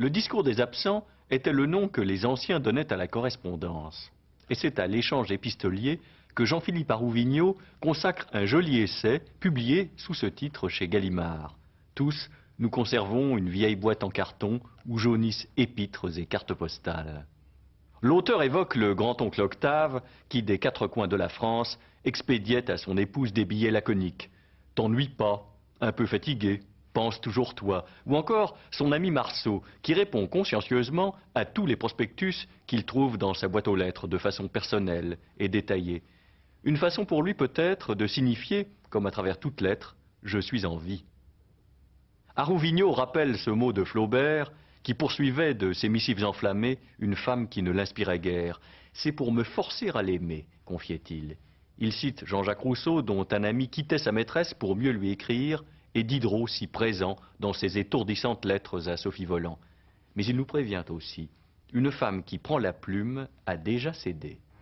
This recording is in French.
Le discours des absents était le nom que les anciens donnaient à la correspondance. Et c'est à l'échange épistolier que Jean-Philippe Arouvignot consacre un joli essai publié sous ce titre chez Gallimard. Tous, nous conservons une vieille boîte en carton où jaunissent épîtres et cartes postales. L'auteur évoque le grand-oncle Octave qui, des quatre coins de la France, expédiait à son épouse des billets laconiques. « T'ennuies pas, un peu fatigué, pense toujours toi ». Ou encore son ami Marceau qui répond consciencieusement à tous les prospectus qu'il trouve dans sa boîte aux lettres de façon personnelle et détaillée. Une façon pour lui peut-être de signifier, comme à travers toute lettre, « je suis en vie ». Arouvignot rappelle ce mot de Flaubert qui poursuivait de ses missives enflammées une femme qui ne l'inspirait guère. « C'est pour me forcer à l'aimer », confiait-il. Il cite Jean-Jacques Rousseau dont un ami quittait sa maîtresse pour mieux lui écrire et Diderot si présent dans ses étourdissantes lettres à Sophie Volant. Mais il nous prévient aussi, une femme qui prend la plume a déjà cédé.